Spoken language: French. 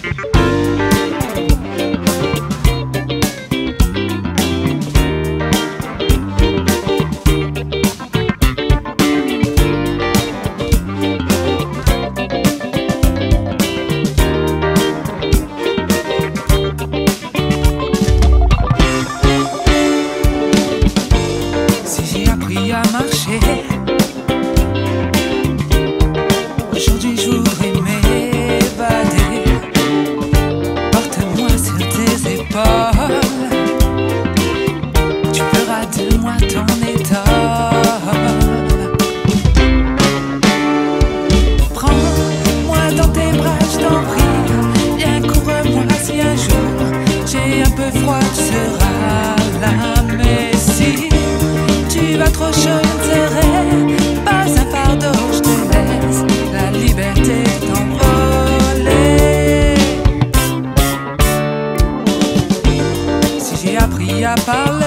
À marcher. Aujourd'hui je voudrais m'évader. Porte-moi sur tes épaules. Tu feras de moi ton étoile. Prends-moi dans tes bras, je t'en prie. Viens, couvre-moi si un jour j'ai un peu froid, tu seras là. Mais si tu vas trop chaud, je ne serai pas un fardeau, je te laisse la liberté d'envoler. Si j'ai appris à parler,